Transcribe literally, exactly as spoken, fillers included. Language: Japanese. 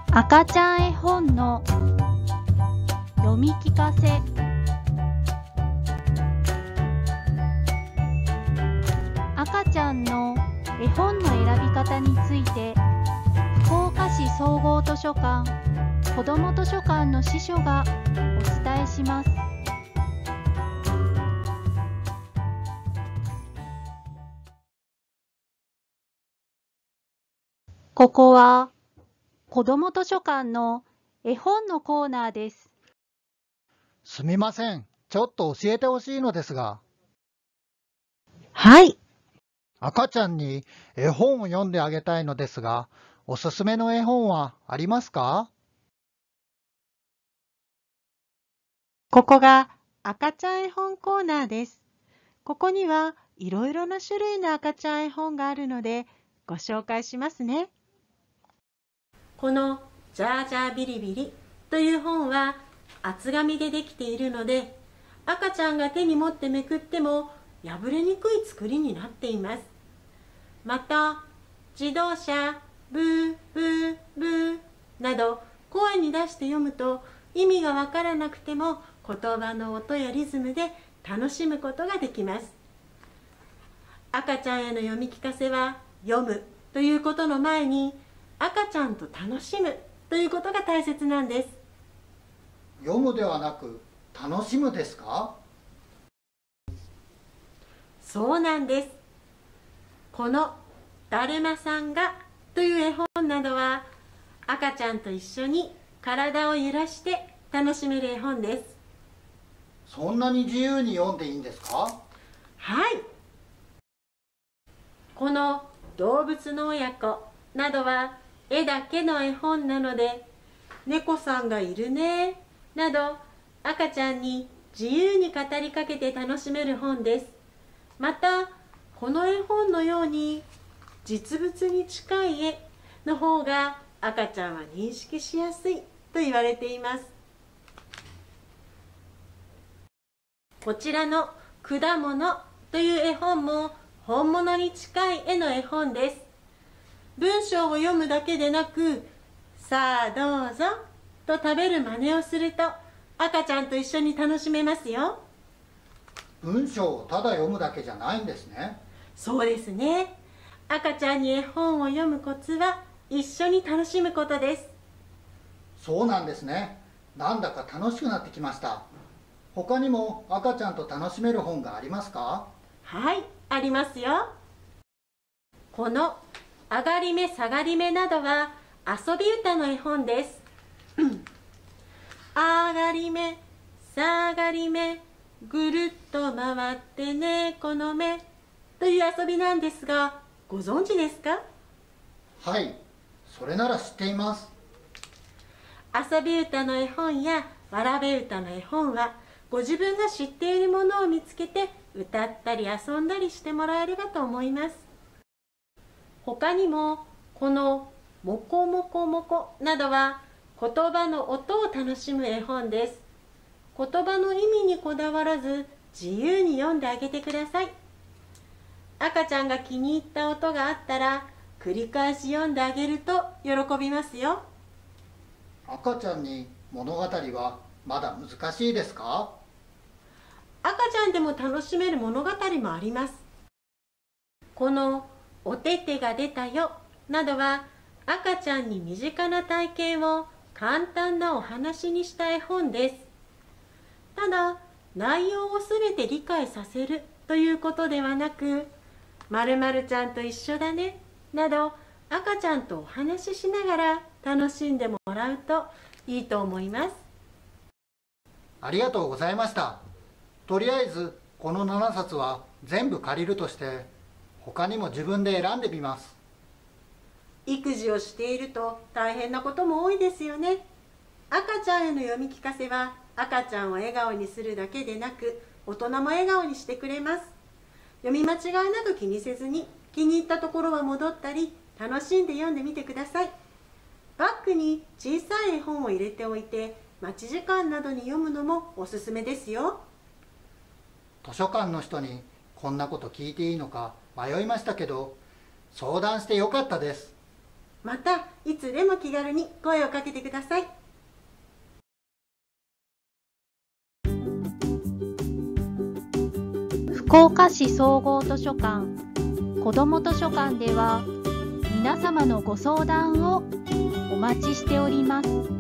赤ちゃん絵本の読み聞かせ。赤ちゃんの絵本の選び方について、福岡市総合図書館子ども図書館の司書がお伝えします。ここは子ども図書館の絵本のコーナーです。 すみません。ちょっと教えてほしいのですが。 はい。 赤ちゃんに絵本を読んであげたいのですが、おすすめの絵本はありますか？ ここが赤ちゃん絵本コーナーです。ここにはいろいろな種類の赤ちゃん絵本があるのでご紹介しますね。このジャージャービリビリという本は厚紙でできているので、赤ちゃんが手に持ってめくっても破れにくい作りになっています。また、自動車、ブーブーブーなど声に出して読むと意味がわからなくても言葉の音やリズムで楽しむことができます。赤ちゃんへの読み聞かせは読むということの前に赤ちゃんと楽しむということが大切なんです。 読むではなく楽しむですか？ そうなんです。このだるまさんがという絵本などは赤ちゃんと一緒に体を揺らして楽しめる絵本です。 そんなに自由に読んでいいんですか？ はい。この動物の親子などは絵だけの絵本なので、猫さんがいるねなど赤ちゃんに自由に語りかけて楽しめる本です。またこの絵本のように実物に近い絵の方が赤ちゃんは認識しやすいと言われています。こちらの果物という絵本も本物に近い絵の絵本です。文章を読むだけでなく、さあどうぞと食べる真似をすると赤ちゃんと一緒に楽しめますよ。 文章をただ読むだけじゃないんですね。 そうですね。赤ちゃんに絵本を読むコツは一緒に楽しむことです。 そうなんですね。なんだか楽しくなってきました。他にも赤ちゃんと楽しめる本がありますか？ はい、ありますよ。この上がり目下がり目などは遊び歌の絵本です。上がり目下がり目ぐるっと回ってねこの目という遊びなんですが、ご存知ですか？ はい、それなら知っています。 遊び歌の絵本やわらべ歌の絵本はご自分が知っているものを見つけて歌ったり遊んだりしてもらえればと思います。他にもこのもこもこもこなどは言葉の音を楽しむ絵本です。言葉の意味にこだわらず自由に読んであげてください。赤ちゃんが気に入った音があったら繰り返し読んであげると喜びますよ。 赤ちゃんに物語はまだ難しいですか？ 赤ちゃんでも楽しめる物語もあります。このおててが出たよなどは赤ちゃんに身近な体験を簡単なお話にした絵本です。ただ内容をすべて理解させるということではなく、〇〇ちゃんと一緒だねなど赤ちゃんとお話ししながら楽しんでもらうといいと思います。 ありがとうございました。とりあえずこのななさつは全部借りるとして、他にも自分で選んでみます。 育児をしていると大変なことも多いですよね。赤ちゃんへの読み聞かせは赤ちゃんを笑顔にするだけでなく、大人も笑顔にしてくれます。読み間違いなど気にせずに、気に入ったところは戻ったり楽しんで読んでみてください。バッグに小さい絵本を入れておいて待ち時間などに読むのもおすすめですよ。 図書館の人にこんなこと聞いていいのか迷いましたけど、相談してよかったです。 またいつでも気軽に声をかけてください。 福岡市総合図書館子ども図書館では皆様のご相談をお待ちしております。